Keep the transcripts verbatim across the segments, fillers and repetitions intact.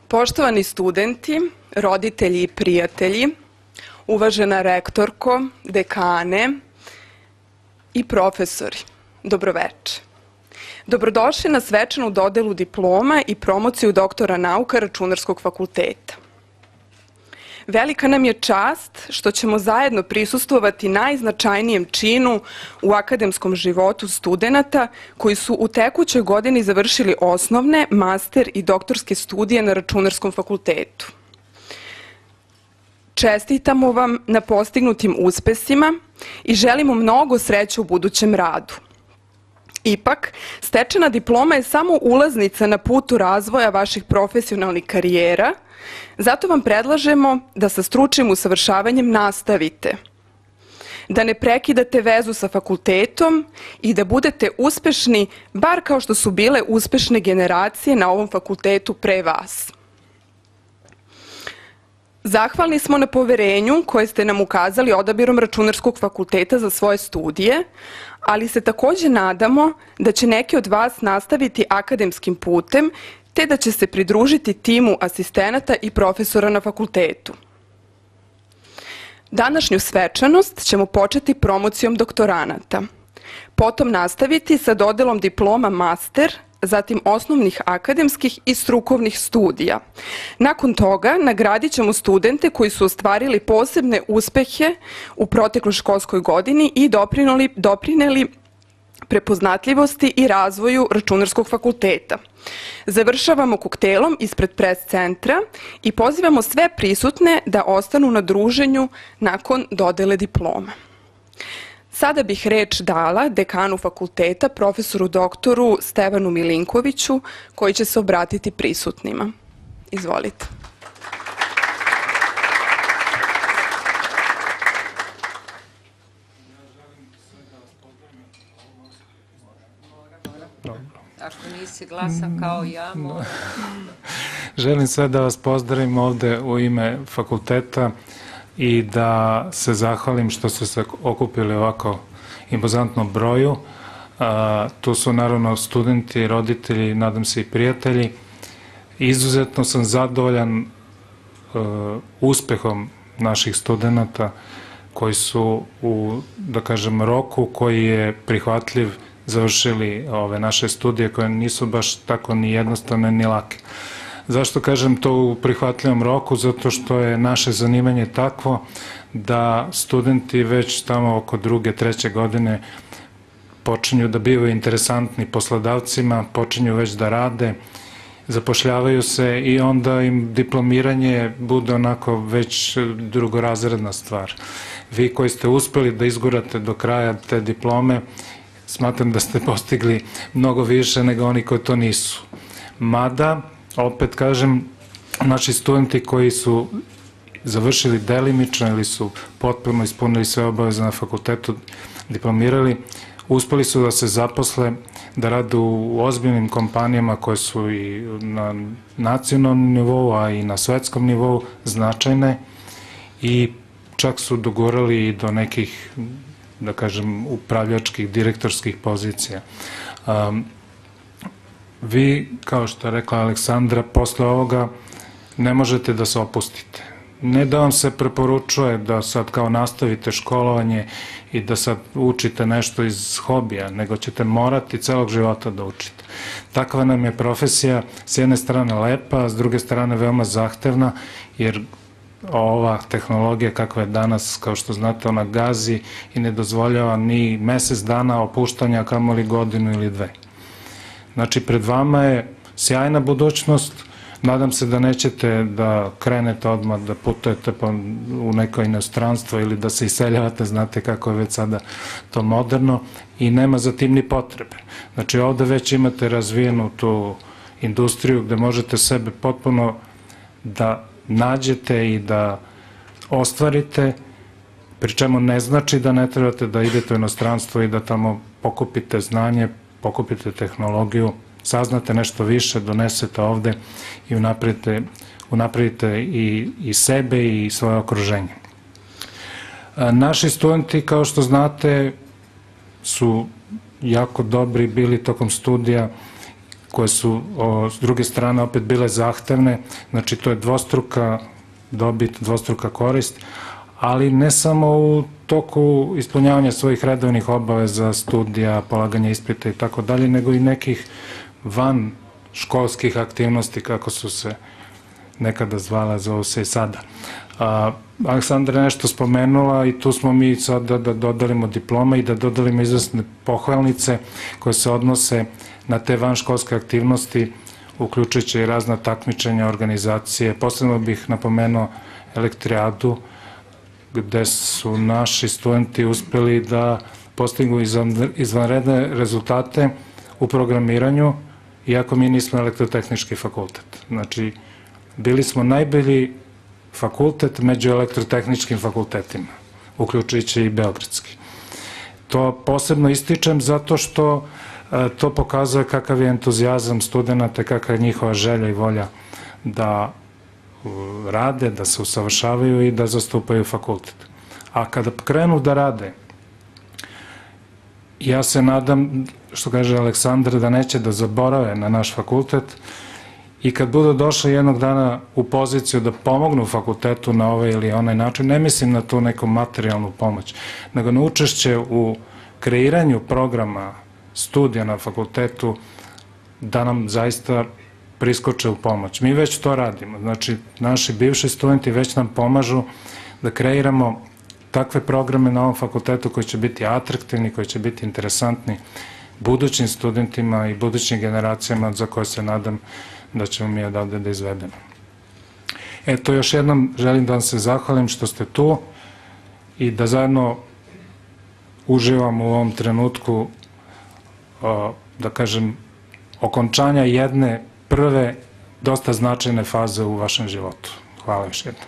Poštovani studenti, roditelji i prijatelji, uvažena rektorko, dekane i profesori, dobroveče. Dobrodošli na svečanu dodelu diploma i promociju doktora nauka Računarskog fakulteta. Velika nam je čast što ćemo zajedno prisustvovati najznačajnijem činu u akademskom životu studenata koji su u tekućoj godini završili osnovne, master i doktorske studije na Računarskom fakultetu. Čestitamo vam na postignutim uspesima i želimo mnogo sreće u budućem radu. Ipak, stečena diploma je samo ulaznica na putu razvoja vaših profesionalnih karijera, zato vam predlažemo da sa stručnim usavršavanjem nastavite, da ne prekidate vezu sa fakultetom i da budete uspešni, bar kao što su bile uspešne generacije na ovom fakultetu pre vas. Zahvalni smo na poverenju koje ste nam ukazali odabirom Računarskog fakulteta za svoje studije, ali se takođe nadamo da će neki od vas nastaviti akademskim putem, te da će se pridružiti timu asistenata i profesora na fakultetu. Današnju svečanost ćemo početi promocijom doktoranata, potom nastaviti sa dodelom diploma master, zatim osnovnih akademskih i strukovnih studija. Nakon toga nagradit ćemo studente koji su ostvarili posebne uspehe u protekloj školskoj godini i doprineli prepoznatljivosti i razvoju Računarskog fakulteta. Završavamo koktelom ispred pres centra i pozivamo sve prisutne da ostanu na druženju nakon dodele diploma. Sada bih reč dala dekanu fakulteta, profesoru doktoru Stevanu Milinkoviću, koji će se obratiti prisutnima. Izvolite. Ako nisi glasan kao ja, moram. Želim sve da vas pozdravim ovde u ime fakulteta i da se zahvalim što ste se okupili ovako impozantnom broju. Tu su naravno studenti, roditelji, nadam se i prijatelji. Izuzetno sam zadovoljan uspehom naših studenta koji su u, da kažem, roku koji je prihvatljiv završili ove naše studije koje nisu baš tako ni jednostavne ni lake. Zašto kažem to u prihvatljivom roku? Zato što je naše zanimanje takvo da studenti već tamo oko druge, treće godine počinju da bivaju interesantni poslodavcima, počinju već da rade, zapošljavaju se i onda im diplomiranje bude onako već drugorazredna stvar. Vi koji ste uspeli da izgurate do kraja te diplome, smatram da ste postigli mnogo više nego oni koji to nisu. Mada, opet kažem, naši studenti koji su završili delimično ili su potpuno ispunili sve obaveze na fakultetu, diplomirali, uspeli su da se zaposle, da rade u ozbiljnim kompanijama koje su i na nacionalnom nivou, a i na svetskom nivou značajne i čak su dogurali i do nekih, da kažem, upravljačkih, direktorskih pozicija. Vi, kao što je rekla Aleksandra, posle ovoga ne možete da se opustite. Ne da vam se preporučuje da sad kao nastavite školovanje i da sad učite nešto iz hobija, nego ćete morati celog života da učite. Takva nam je profesija, s jedne strane lepa, a s druge strane veoma zahtevna, jer ova tehnologija kakva je danas, kao što znate, ona gazi i ne dozvoljava ni mesec dana opuštanja, kamoli godinu ili dve. Znači, pred vama je sjajna budućnost. Nadam se da nećete da krenete odmah, da putujete u neko inostranstvo ili da se iseljavate, znate kako je već sada to moderno i nema za tim ni potrebe. Znači, ovde već imate razvijenu tu industriju gde možete sebe potpuno da nađete i da ostvarite, pri čemu ne znači da ne trebate da idete u inostranstvo i da tamo pokupite znanje, pokupite tehnologiju, saznate nešto više, donesete ovde i unapredite i sebe i svoje okruženje. Naši studenti, kao što znate, su jako dobri bili tokom studija koje su s druge strane opet bile zahtevne, znači to je dvostruka dobit, dvostruka korist, ali ne samo u toku ispunjavanja svojih redovnih obaveza, studija, polaganja ispita i tako dalje, nego i nekih van školskih aktivnosti, kako su se nekada zvala, zovu se i sada. Aleksandra je nešto spomenula i tu smo mi sada da dodalimo diplome i da dodalimo izvesne pohvalnice koje se odnose na te vanškolske aktivnosti, uključujući i razna takmičenja, organizacije. Posebno bih napomenuo elektrijadu, gde su naši studenti uspeli da postignu izvanredne rezultate u programiranju, iako mi nismo elektrotehnički fakultet. Znači, bili smo najbolji fakultet među elektrotehničkim fakultetima, uključujući i beogradski. To posebno ističem zato što to pokazuje kakav je entuzijazam studenta, kakva je njihova želja i volja da rade, da se usavršavaju i da zastupaju fakultet. A kada krenu da rade, ja se nadam, što kaže Aleksandra, da neće da zaborave na naš fakultet i kad budu došli jednog dana u poziciju da pomognu fakultetu na ovaj ili onaj način, ne mislim na tu neku materijalnu pomoć, nego na učešće u kreiranju programa studija na fakultetu, da nam zaista priskoče u pomoć. Mi već to radimo, znači naši bivši studenti već nam pomažu da kreiramo takve programe na ovom fakultetu koji će biti atraktivni, koji će biti interesantni budućim studentima i budućim generacijama za koje se nadam da ćemo mi odavde da izvedemo. Eto, još jednom želim da vam se zahvalim što ste tu i da zajedno uživamo u ovom trenutku, da kažem, okončanja jedne prve dosta značajne faze u vašem životu. Hvala još jednom.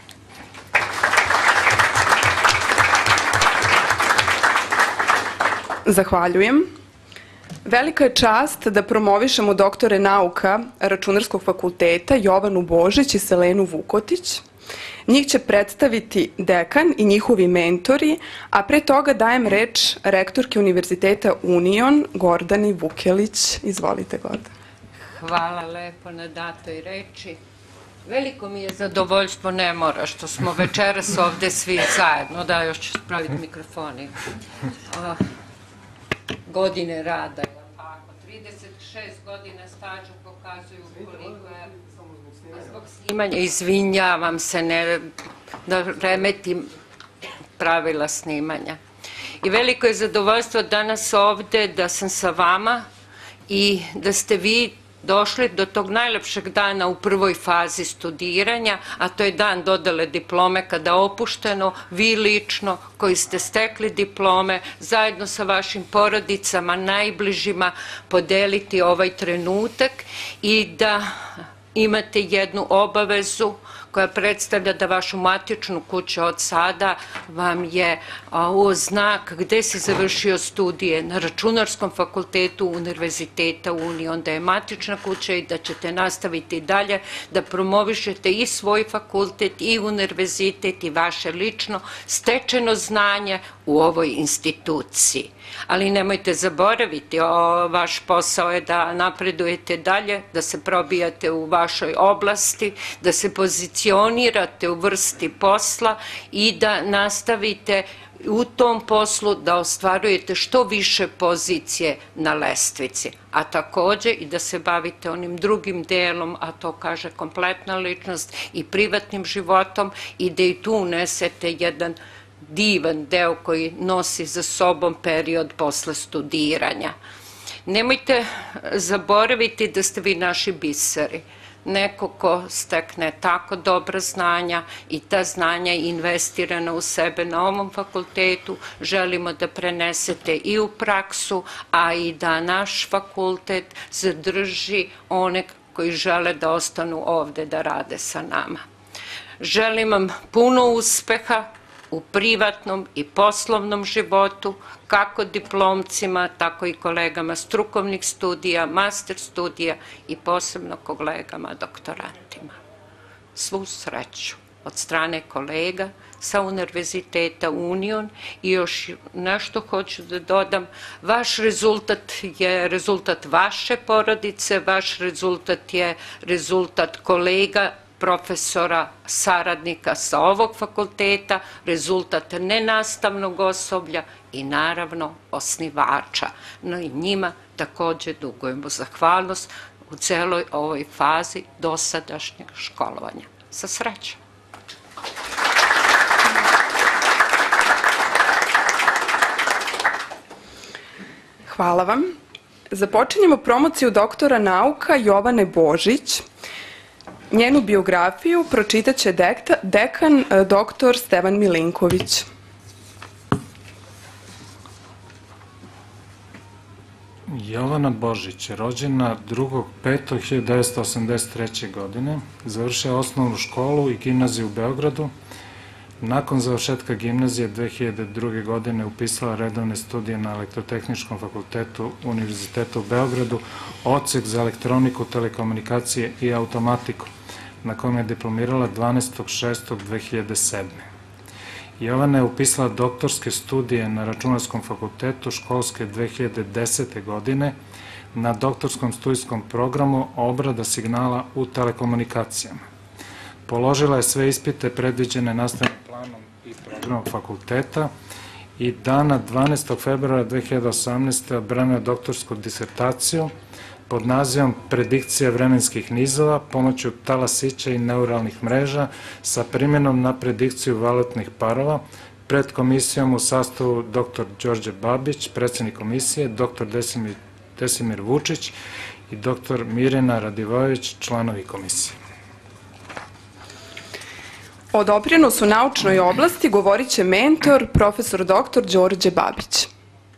Zahvaljujem. Velika je čast da promovišemo doktore nauka Računarskog fakulteta Jovanu Božić i Selenu Vukotić. Njih će predstaviti dekan i njihovi mentori, a pre toga dajem reč rektorke Univerziteta Union, Gordani Vukelić. Izvolite, Gordana. Hvala lepo na datoj reči. Veliko mi je zadovoljstvo, ne mora, što smo večeras ovde svi zajedno. Da, još ću spraviti mikrofoni. Godine rada, trideset šest godina staža pokazuju koliko je zbog snimanja. Izvinjavam se, ne da remetim pravila snimanja. I veliko je zadovoljstvo danas ovde da sam sa vama i da ste vi došli do tog najlepšeg dana u prvoj fazi studiranja, a to je dan dodele diplome, kada opušteno, vi lično, koji ste stekli diplome, zajedno sa vašim porodicama, najbližima, podeliti ovaj trenutak i da imate jednu obavezu koja predstavlja da vašu matičnu kuću od sada vam je u znak gde si završio studije na Računarskom fakultetu Univerziteta Union, da je matična kuća i da ćete nastaviti dalje da promovišete i svoj fakultet i univerzitet i vaše lično stečeno znanje u ovoj instituciji. Ali nemojte zaboraviti, vaš posao je da napredujete dalje, da se probijate u vašoj oblasti, da se pozicionirate u vrsti posla i da nastavite u tom poslu da ostvarujete što više pozicije na lestvici, a takođe i da se bavite onim drugim delom, a to kaže kompletna ličnost i privatnim životom i da i tu unesete jedan divan deo koji nosi za sobom period posle studiranja. Nemojte zaboraviti da ste vi naši biseri. Neko ko stekne tako dobra znanja i ta znanja investirana u sebe na ovom fakultetu, želimo da prenesete i u praksu, a i da naš fakultet zadrži one koji žele da ostanu ovde da rade sa nama. Želim vam puno uspeha u privatnom i poslovnom životu, kako diplomcima, tako i kolegama strukovnih studija, master studija i posebno kolegama doktorantima. Svu sreću od strane kolega sa Univerziteta Union i još nešto hoću da dodam. Vaš rezultat je rezultat vaše porodice, vaš rezultat je rezultat kolega, profesora, saradnika sa ovog fakulteta, rezultat nenastavnog osoblja i naravno osnivača. No i njima takođe dugujemo zahvalnost u celoj ovoj fazi dosadašnjeg školovanja. Sa srećom! Hvala vam. Započinjemo promociju doktora nauka Jovane Božić. Njenu biografiju pročitaće dekan doktor Stevan Milinković. Jovana Božić je rođena drugog petog hiljadu devetsto osamdeset treće. godine, završila osnovnu školu i gimnaziju u Beogradu. Nakon završetka gimnazije dve hiljade druge. godine upisala redovne studije na Elektrotehničkom fakultetu Univerziteta u Beogradu, odsek za elektroniku, telekomunikacije i automatiku, na kojem je diplomirala dvanaestog šestog dve hiljade sedme. Jovana je upisala doktorske studije na Računarskom fakultetu školske dve hiljade desete. godine na doktorskom studijskom programu obrada signala u telekomunikacijama. Položila je sve ispite predviđene nastavnim planom i programom fakulteta i dana dvanaestog februara dve hiljade osamnaeste. odbranila doktorsku disertaciju pod nazivom Predikcija vremenskih nizova pomoću talasića i neuralnih mreža sa primjenom na predikciju valutnih parova pred komisijom u sastavu doktor Đorđe Babić, predsjednik komisije, doktor Desimir Vučić i doktor Mirjana Radivojević, članovi komisije. O doprinosu naučnoj oblasti govorit će mentor, profesor doktor Đorđe Babić.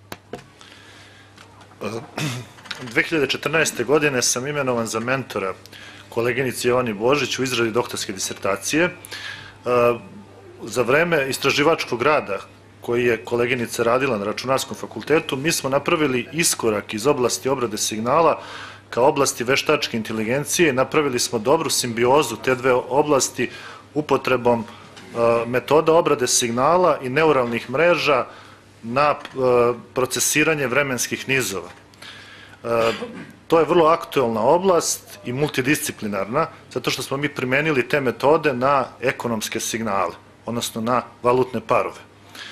dve hiljade četrnaeste. godine sam imenovan za mentora koleginici Jovani Božić u izradi doktorske disertacije. Za vreme istraživačkog rada koji je koleginica radila na Računarskom fakultetu, mi smo napravili iskorak iz oblasti obrade signala ka oblasti veštačke inteligencije i napravili smo dobru simbiozu te dve oblasti upotrebom metoda obrade signala i neuralnih mreža na procesiranje vremenskih nizova. To je vrlo aktuelna oblast i multidisciplinarna, zato što smo mi primenili te metode na ekonomske signale, odnosno na valutne parove.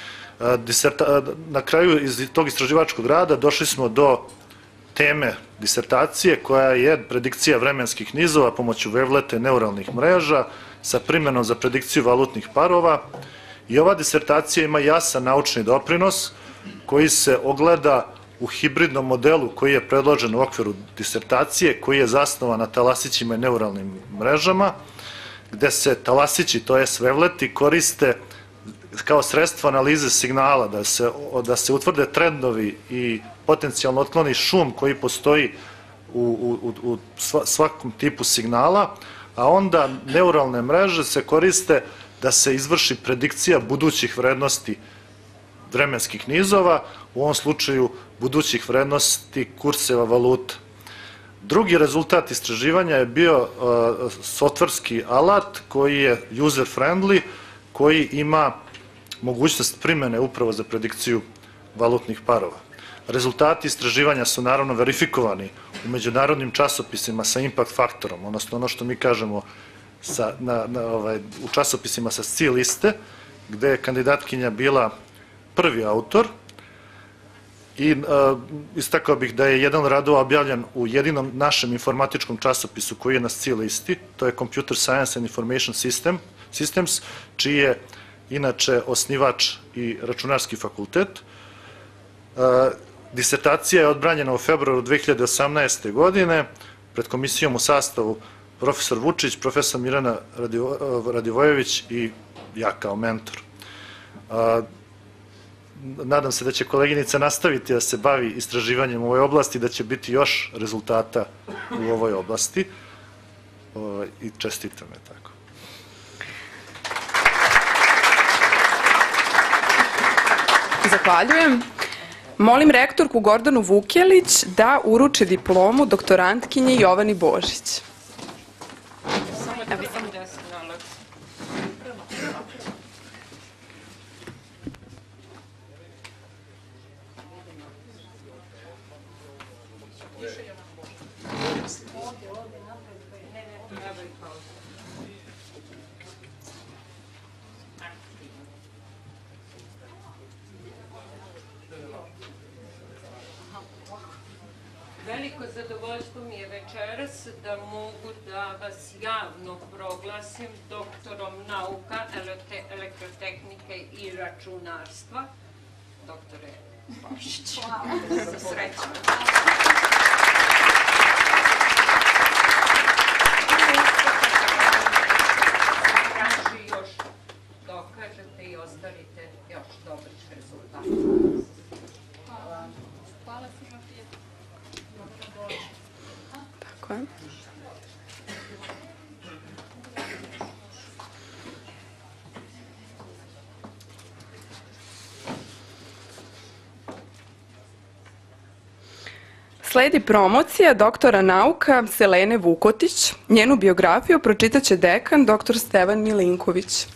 Na kraju iz tog istraživačkog rada došli smo do teme disertacije koja je predikcija vremenskih nizova pomoću vevlete neuralnih mreža sa primjenom za predikciju valutnih parova i ova disertacija ima jasan naučni doprinos koji se ogleda u hibridnom modelu koji je predložen u okviru disertacije, koji je zasnovan na talasićima i neuralnim mrežama, gde se talasići, to je vevleti, koriste kao sredstvo analize signala, da se, da se utvrde trendovi i potencijalno otkloni šum koji postoji u, u, u svakom tipu signala, a onda neuralne mreže se koriste da se izvrši predikcija budućih vrednosti vremenskih nizova, u ovom slučaju budućih vrednosti kurseva valuta. Drugi rezultat istraživanja je bio softverski alat koji je user-friendly, koji ima mogućnost primjene upravo za predikciju valutnih parova. Rezultati istraživanja su naravno verifikovani u međunarodnim časopisima sa impact faktorom, odnosno ono što mi kažemo sa, na, na, ovaj, u časopisima sa C liste, gde je kandidatkinja bila prvi autor i uh, istakao bih da je jedan radova objavljen u jedinom našem informatičkom časopisu koji je na C listi, to je Computer Science and Information System, Systems, čiji je inače osnivač i Računarski fakultet. Uh, disertacija je odbranjena u februaru dve hiljade osamnaeste. godine pred komisijom u sastavu profesor Vučić, profesor Mirjana Radivojević i ja kao mentor. Uh, Nadam se da će koleginica nastaviti da se bavi istraživanjem u ovoj oblasti, da će biti još rezultata u ovoj oblasti i čestitam je tako. Zahvaljujem. Molim rektorku Gordanu Vukjelić da uruči diplomu doktorantkinji Jovani Božić. Samo da vidim gde se nalazi. Veliko zadovoljstvo mi je večeras da mogu da vas javno proglasim doktorom nauka, elektrotehnike i računarstva. Doktore Bošić. Sa srećom. Traži još dokažete i ostvarite još dobrih rezultata. Hvala. Hvala svima prijateljima. Tako je. Sledi promocija doktora nauka Selene Vukotić. Njenu biografiju pročitat će dekan doktor Stevan Milinković.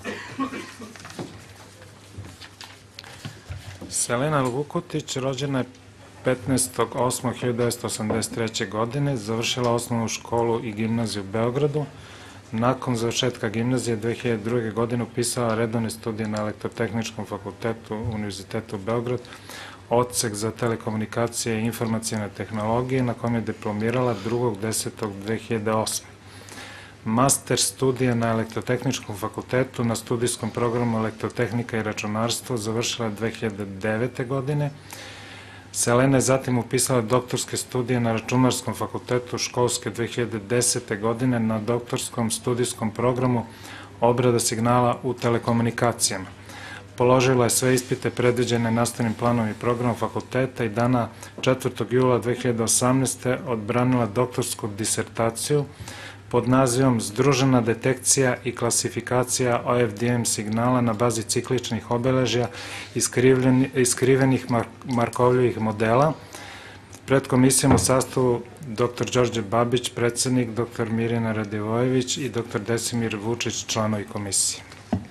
Selena Vukotić rođena je petnaestog osmog hiljadu devetsto osamdeset treće. godine, završila osnovnu školu i gimnaziju u Beogradu. Nakon završetka gimnazije dve hiljade druge. godine upisala redovne studije na Elektrotehničkom fakultetu Univerzitetu u Beogradu, odsek za telekomunikacije i informacijne tehnologije, na kojem je diplomirala drugog desetog dve hiljade osme. Master studija na Elektrotehničkom fakultetu na studijskom programu Elektrotehnika i računarstvo završila dve hiljade devete. godine. Selena je zatim upisala doktorske studije na Računarskom fakultetu školske dve hiljade desete. godine na doktorskom studijskom programu obrada signala u telekomunikacijama. Položila je sve ispite predviđene nastavnim planom i programom fakulteta i dana četvrtog jula dve hiljade osamnaeste. odbranila doktorsku disertaciju pod nazivom Združena detekcija i klasifikacija O F D M signala na bazi cikličnih obeležja i skrivenih Markovljevih modela. Pred komisijom u sastavu doktor Đorđe Babić, predsednik, doktor Mirjana Radivojević i doktor Desimir Vučić, članovi komisije.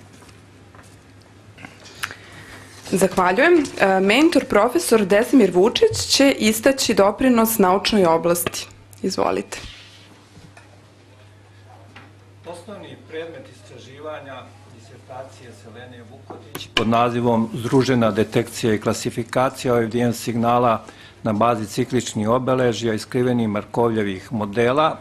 Zahvaljujem. Mentor profesor Desimir Vučić će istaći doprinos naučnoj oblasti. Izvolite. Osnovni predmet istraživanja disertacije Selene Vukotić pod nazivom Združena detekcija i klasifikacija O F D M signala na bazi cikličnih obeležja i skrivenih Markovljevih modela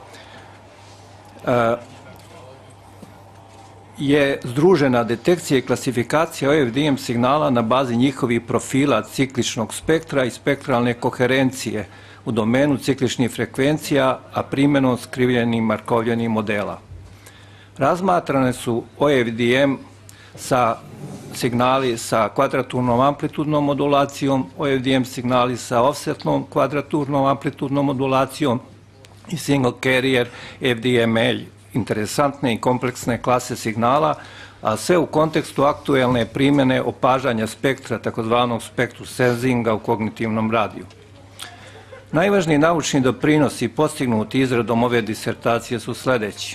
je združena detekcija i klasifikacija O F D M signala na bazi njihovih profila cikličnog spektra i spektralne koherencije u domenu cikličnih frekvencija, a primjenom skrivenih Markovljenih modela. Razmatrane su O F D M sa signali sa kvadraturnom amplitudnom modulacijom, O F D M signali sa offsetnom kvadraturnom amplitudnom modulacijom i single carrier F D M A, interesantne i kompleksne klase signala, a sve u kontekstu aktuelne primjene opažanja spektra, takozvanog spektru senzinga u kognitivnom radiju. Najvažniji naučni doprinosi postignuti izradom ove disertacije su sledeći.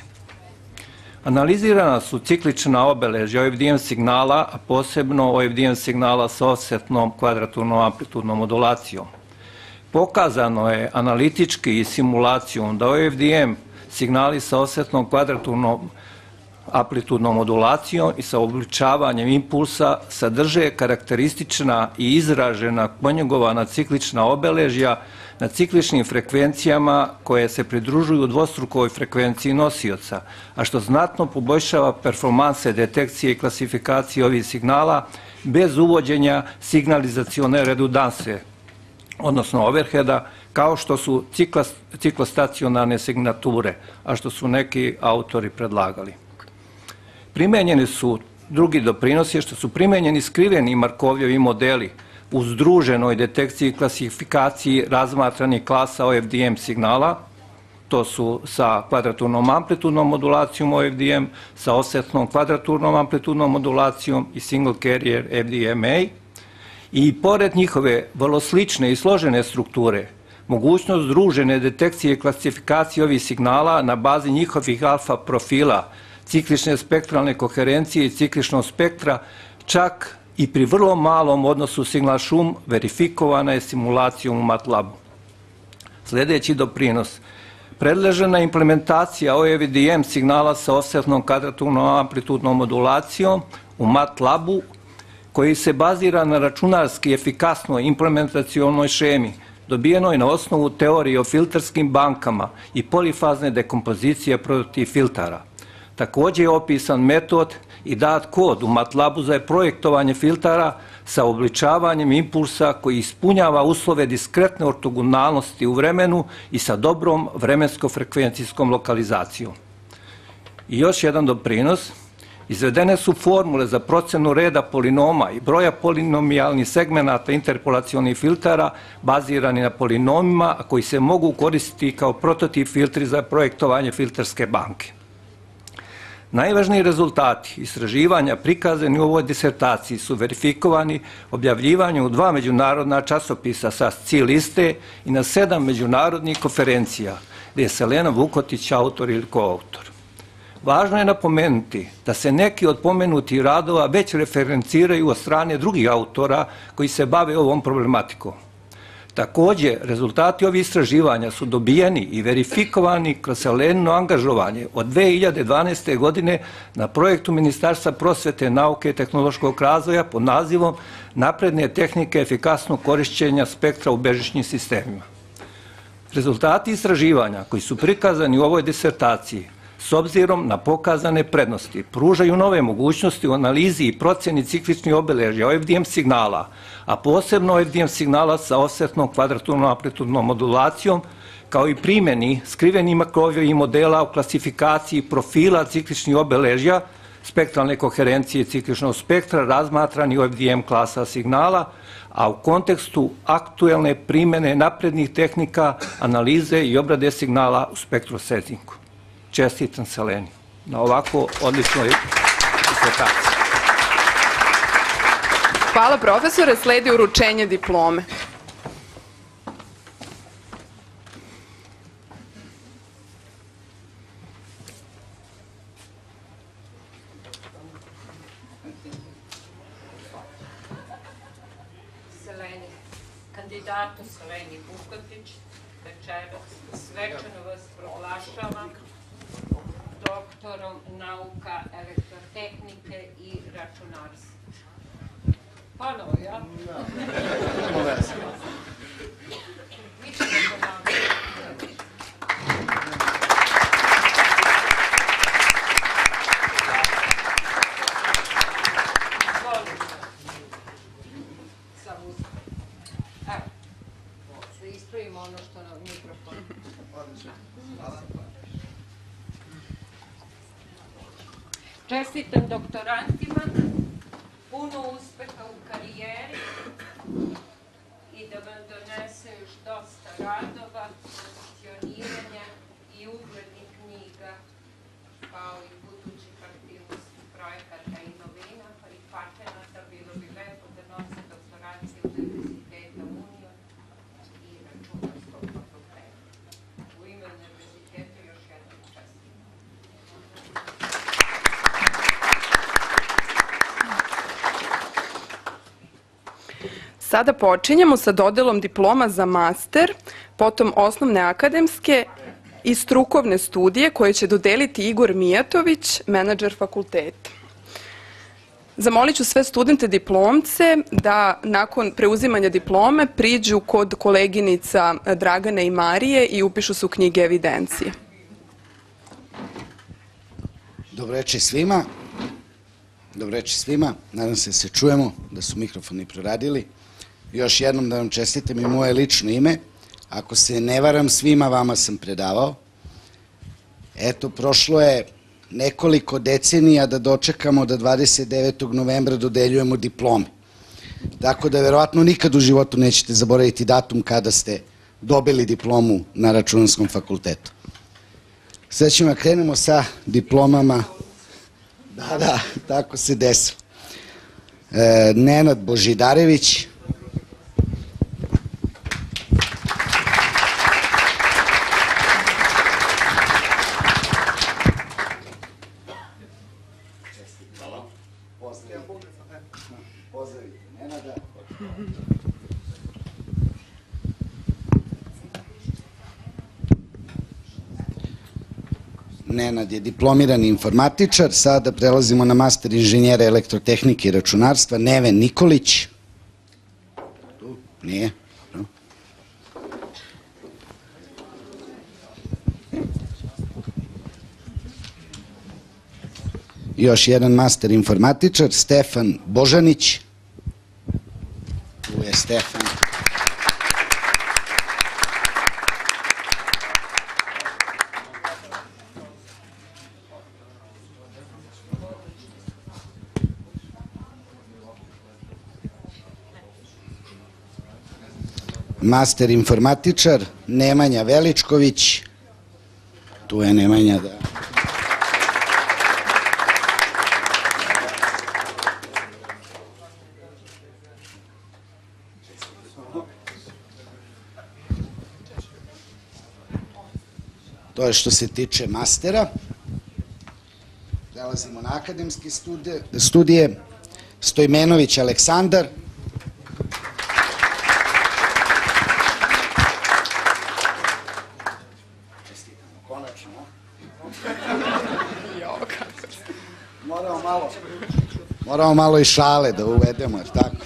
Analizirana su ciklična obeležja O F D M signala, a posebno O F D M signala sa offsetnom kvadraturnom amplitudnom modulacijom. Pokazano je analitički i simulacijom da O F D M signali sa offsetnom kvadraturnom amplitudnom modulacijom i sa obličavanjem impulsa sadrže karakteristična i izražena konjugovana ciklična obeležja na cikličnim frekvencijama koje se pridružuju dvostrukoj frekvenciji nosioca, a što znatno poboljšava performanse detekcije i klasifikacije ovih signala bez uvođenja signalizacione redundanse, odnosno overheada, kao što su ciklostacionarne signature, a što su neki autori predlagali. Primenjeni su drugi doprinosi, što su primenjeni skriveni Markovljevi modeli u združenoj detekciji i klasifikaciji razmatranih klasa O F D M signala. To su sa kvadraturnom amplitudnom modulacijom O F D M, sa offsetnom kvadraturnom amplitudnom modulacijom i single carrier F D M A. I pored njihove vrlo slične i složene strukture, mogućnost združene detekcije i klasifikacije ovih signala na bazi njihovih alfa profila ciklične spektralne koherencije i cikličnog spektra, čak i pri vrlo malom odnosu signal šum verifikovana je simulacijom u MATLABu. Sljedeći doprinos. Predložena implementacija O E V D M signala sa offsetnom kvadraturnom amplitudnom modulacijom u MATLABu, koji se bazira na računarski efikasnoj implementacionoj šemi, dobijeno je na osnovu teorije o filterskim bankama i polifazne dekompozicije protiv filtara. Također je opisan metod i dat kod u MATLABu za projektovanje filtara sa obličavanjem impulsa koji ispunjava uslove diskretne ortogonalnosti u vremenu i sa dobrom vremensko-frekvencijskom lokalizacijom. I još jedan doprinos. Izvedene su formule za procenu reda polinoma i broja polinomijalnih segmenata interpolacionih filtara bazirani na polinomima, a koji se mogu koristiti kao prototip filtri za projektovanje filterske banke. Najvažniji rezultati istraživanja prikazani u ovoj disertaciji su verifikovani objavljivanjem u dva međunarodna časopisa sa S C I liste i na sedam međunarodnih konferencija, gdje je Selena Vukotić autor ili koautor. Važno je napomenuti da se neki od pomenutih radova već referenciraju od strane drugih autora koji se bave ovom problematikom. Također, rezultati ovih istraživanja su dobijeni i verifikovani kroz Selenino angažovanje od dve hiljade dvanaeste. godine na projektu Ministarstva prosvete, nauke i tehnološkog razvoja pod nazivom Napredne tehnike efikasnog korišćenja spektra u bežičnim sistemima. Rezultati istraživanja koji su prikazani u ovoj disertaciji s obzirom na pokazane prednosti pružaju nove mogućnosti u analizi i procjeni cikličnih obeležja O E V D M signala, a posebno O E V D M signala sa offsetnom kvadraturnom amplitudnom modulacijom, kao i primjeni skrivenih makrovih modela u klasifikaciji profila cikličnih obeležja, spektralne koherencije cikličnog spektra razmatrani O E V D M klasa signala, a u kontekstu aktuelne primjene naprednih tehnika analize i obrade signala u spektrosettingu. Čestitam Seleni na ovako odličnoj disertaciji. Hvala profesore, sledi uručenje diplome. Seleni, kandidatu Seleni Vukotić, večeras svečano vas proglašavam doktorom nauka elektrotehnike i računarstva. Ponovo, ja? Vi ćete ponavljati. Izvolite. Sam uzem. Evo, da ispravimo ono što na mikrofonu. Čestitam doktorantima, puno uspeha u karijeri i da vam donese još dosta radova, pozicioniranja i uglednih knjiga, kao i budućih aktivnosti, projekata i novina, pa i patenata. Bilo bi lepo da nose doktoracije Univerziteta Union i Računarskog fakulteta. U ime univerziteta još jednom čestitam. Sada počinjemo sa dodelom diploma za master, potom osnovne akademske i strukovne studije koje će dodeliti Igor Mijatović, menadžer fakulteta. Zamolit ću sve studente diplomce da nakon preuzimanja diplome priđu kod koleginica Dragane i Marije i upišu se u knjige evidencije. Dobro večer svima. Dobro večer svima. Nadam se da se čujemo, da su mikrofoni proradili. Još jednom da vam čestitam i moje lično ime. Ako se ne varam, svima vama sam predavao. Eto, prošlo je nekoliko decenija da dočekamo da dvadeset devetog novembra dodeljujemo diplome. Tako da verovatno nikad u životu nećete zaboraviti datum kada ste dobili diplomu na Računarskom fakultetu. Sad ćemo da krenemo sa diplomama. Da, da, tako se desilo. E, Nenad Božidarević. Nenad je diplomirani informatičar, sada prelazimo na master inženjera elektrotehnike i računarstva. Neven Nikolić. Tu, nije. Još jedan master informatičar, Stefan Božanić. Tu je Stefan. Master informatičar, Nemanja Veličković. Tu je Nemanja, da. To je što se tiče mastera. Prelazimo na akademske studije. Stojmenović Aleksandar. Moramo malo i šale da uvedemo, jer tako?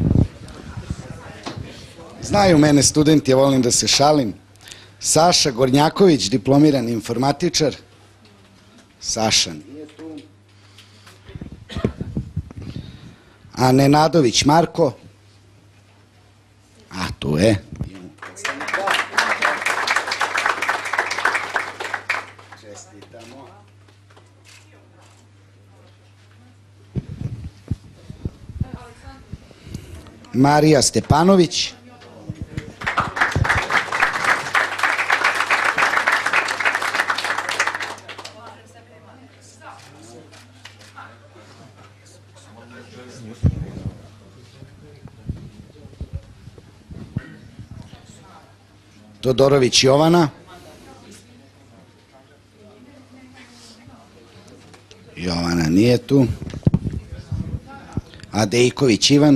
Znaju mene studenti, ja volim da se šalim. Saša Gornjaković, diplomirani informatičar. Saša nije tu. A Nenadović Marko. A, tu je. Čestitamo. Marija Stepanović. Todorović Jovana. Jovana nije tu. Adejković Ivan.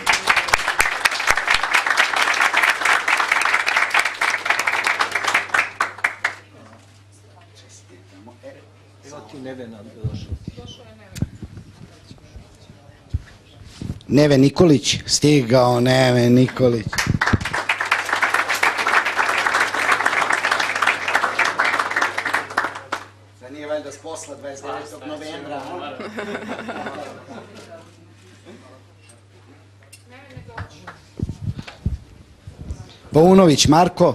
Neven Nikolić, stigao Neven Nikolić. Sad nije valjda s posla dvadeset devetog novembra. Paunović Marko.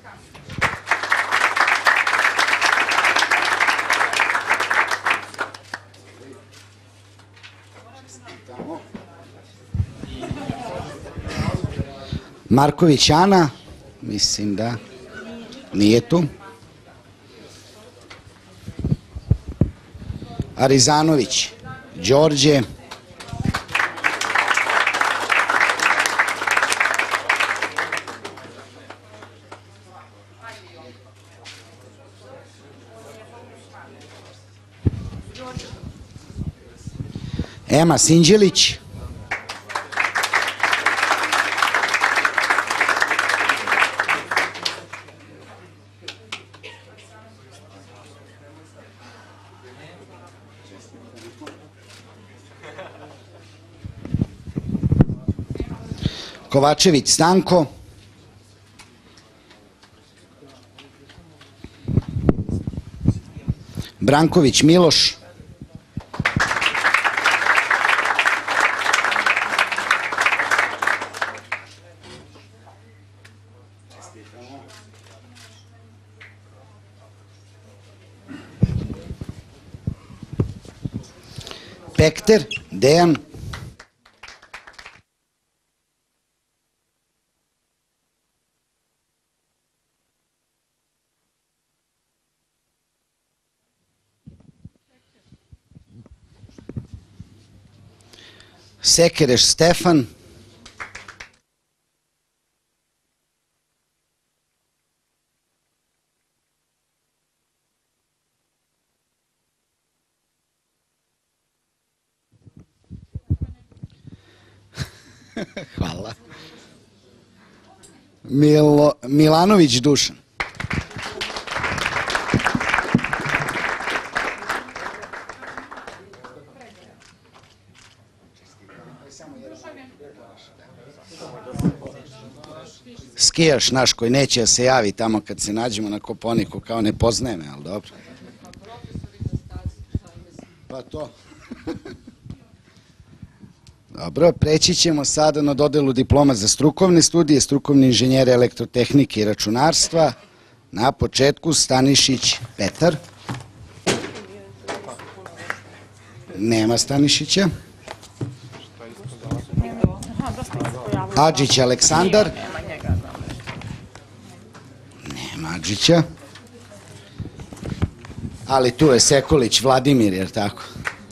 Marković Ana, mislim da nije tu. Arizanović Đorđe. Ema Sinđelić. Kovačević Stanko. Branković Miloš. Pekter Dejan. Sekereš Stefan. Hvala. Milo, Milanović Dušan. Skijaš naš koji neće da se javi tamo kad se nađemo na Koponiku, kao ne poznaje me, ali dobro. Pa to. Dobro, preći ćemo sada na dodelu diploma za strukovne studije, strukovni inženjeri elektrotehnike i računarstva. Na početku Stanišić Petar. Nema Stanišića. Adžić Aleksandar. Nema Adžića. Ali tu je Sekulić Vladimir, jer tako?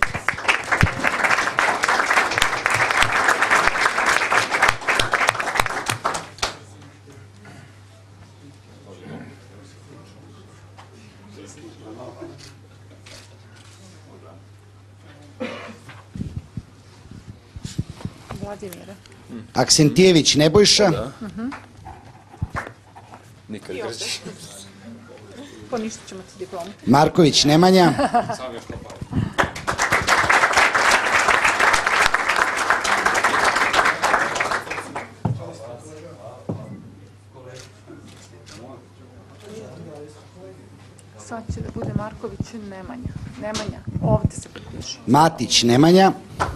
Vladimira. Aksentijević Nebojša. Nikad Grčić. Poništit ćemo ti diplomu. Marković Nemanja. Sad će da bude Marković Nemanja. Nemanja, ovde se potpiše. Matić Nemanja.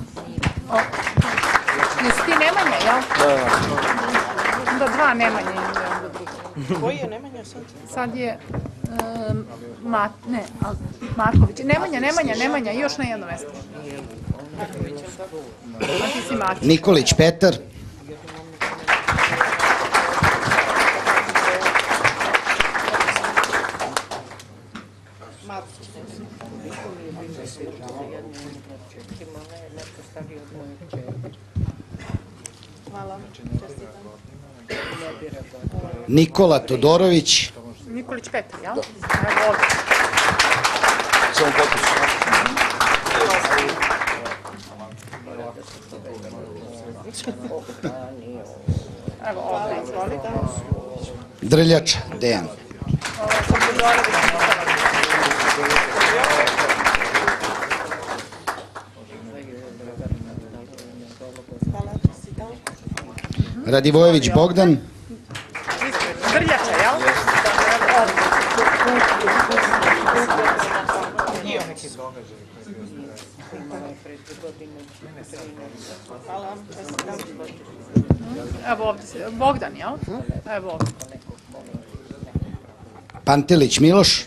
Jesi ti Nemanja, jel? Da. Da, dva Nemanja ima onda drugi. Koji je Nemanja sad? Sad je um, Mat, ne, al, Marković. Nemanja, Nemanja, Nemanja, još na jedno mesto. A ti si Matić. Nikolić Petar. Nikola Todorović. Nikolić Petar, jel? Evo ovdje. Samo potpis. Evo ovdje, izvolite. Drljača Dejan. Radivojević Bogdan. Drljača, jel? Evo ovdje, Bogdan, jel? Evo ovdje. Pantelić Miloš.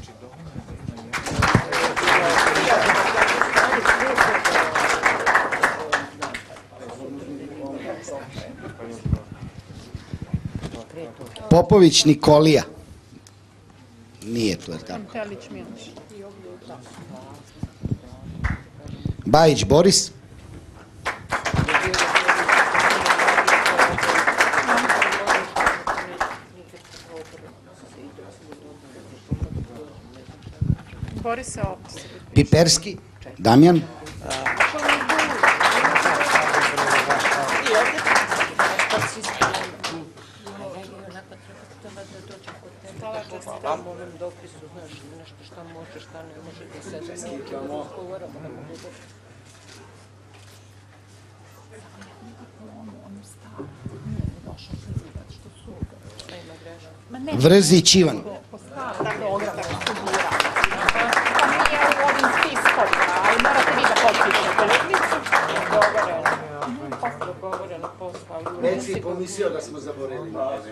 Popović Nikolija. Nije tu, je tako? Pantelić Miloš. Bajić Boris. Boris se ovdje. Piperski Damjan. Vrzić Ivan. Već si pomislio da smo zaboravili.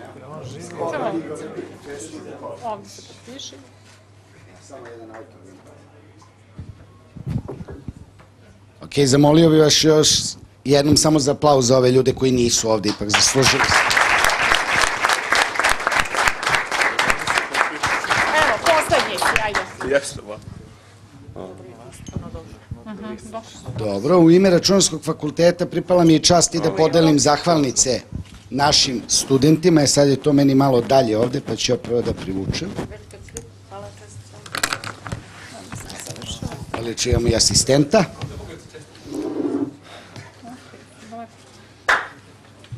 Ovdje se potpiši. Samo jedan autor. Ok, zamolio bih vas još jednom samo za aplauz za ove ljude koji nisu ovdje, ipak zaslužili se. Evo, poslednji si, ajde. Jeste, ba. Dobro, u ime Računarskog fakulteta pripala mi je čast i da podelim zahvalnice našim studentima, jer sad je to meni malo dalje ovde, pa ću ja prvo da privučem. Ali čujemo i asistenta.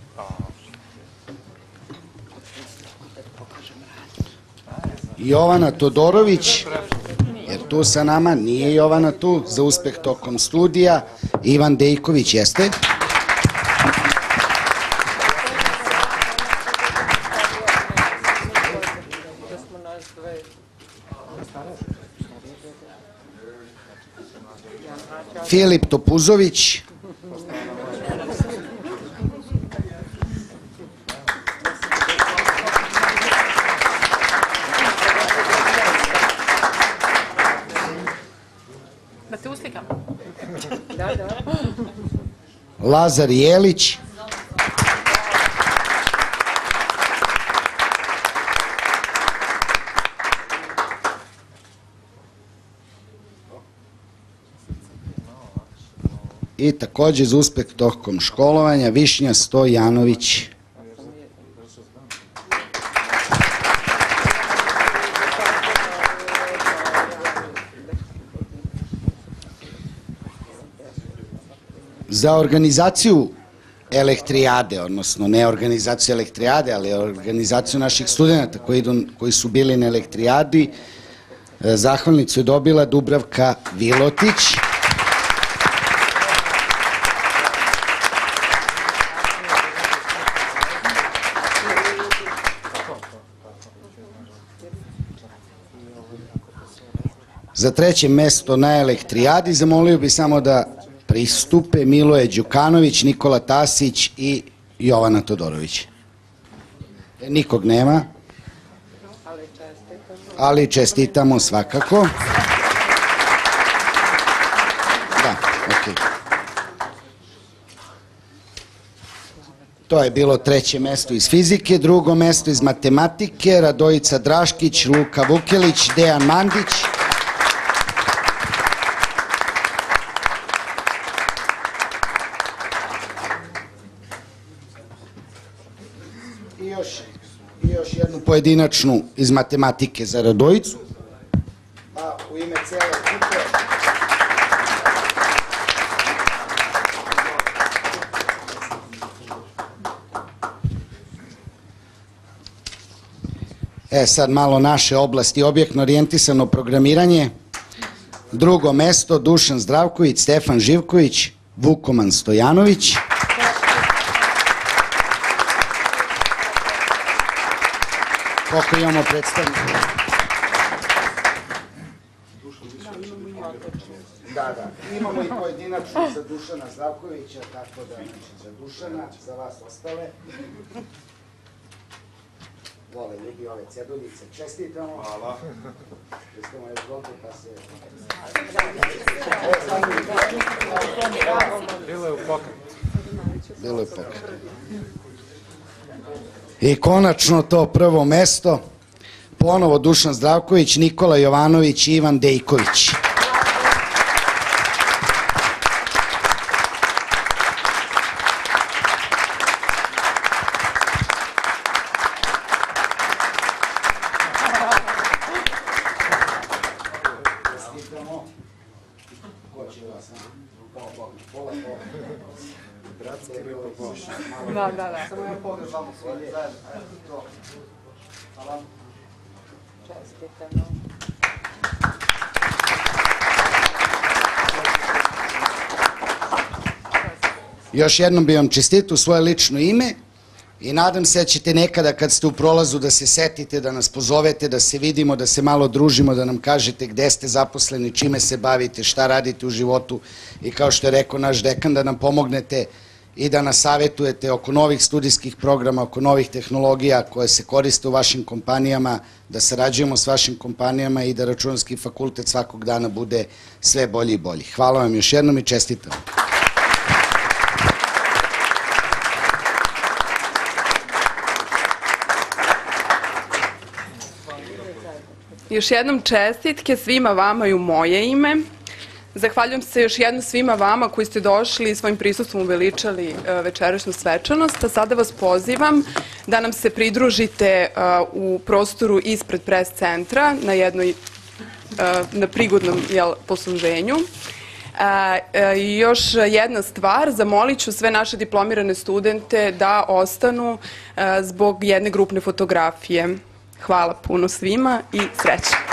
Jovana Todorović, jer tu sa nama, nije Jovana tu, za uspeh tokom studija. Ivan Dejković, jeste? Filip Topuzović. Da te uslikam. Lazar Jelić. I takođe za uspeh tokom školovanja Višnja Stojanović. Za organizaciju elektrijade, odnosno ne organizaciju elektrijade, ali organizaciju naših studenta koji, idu, koji su bili na elektrijadi, zahvalnicu je dobila Dubravka Vilotić. Za treće mesto na elektrijadi zamolio bi samo da pristupe Miloje Đukanović, Nikola Tasić i Jovana Todorović. Nikog nema, ali čestitamo svakako. Da, okej. To je bilo treće mesto iz fizike, drugo mesto iz matematike, Radojica Draškić, Luka Vukelić, Dejan Mandić. I još jednu pojedinačnu iz matematike za Radojicu. A u ime cele ekipe E sad malo naše oblasti, objektno orijentisano programiranje. Drugo mesto Dušan Zdravković, Stefan Živković, Vukoman Stojanović. Koliko imamo predstavnika? Da, da. Imamo i pojedinačno za Dušana Zdravkovića, tako da za Dušana, za vas ostale. Vole ljudi ove ceduljice. Čestitamo. Hvala. Čestitamo još god pa se... Bilo je u pokretu. Bilo je u pokretu. I konačno to prvo mesto, ponovo Dušan Zdravković, Nikola Jovanović i Ivan Dejković. Da, da, da. Samo ja podržamo svoje zajedno. Hvala. Čestitamo. Još jednom bih vam čestitao u svoje lično ime i nadam se da ćete nekada kad ste u prolazu da se setite, da nas pozovete, da se vidimo, da se malo družimo, da nam kažete gde ste zaposleni, čime se bavite, šta radite u životu i kao što je rekao naš dekan da nam pomognete i da nas savjetujete oko novih studijskih programa, oko novih tehnologija koje se koriste u vašim kompanijama, da sarađujemo s vašim kompanijama i da Računarski fakultet svakog dana bude sve bolji i bolji. Hvala vam još jednom i čestitam. Još jednom čestitke svima vama i u moje ime. Zahvaljujem se još jednom svima vama koji ste došli i svojim prisustvom uveličali večerašnju svečanost. A sada vas pozivam da nam se pridružite u prostoru ispred pres centra na jednoj, na prigodnom posluženju. I još jedna stvar, zamolit ću sve naše diplomirane studente da ostanu zbog jedne grupne fotografije. Hvala puno svima i sreće.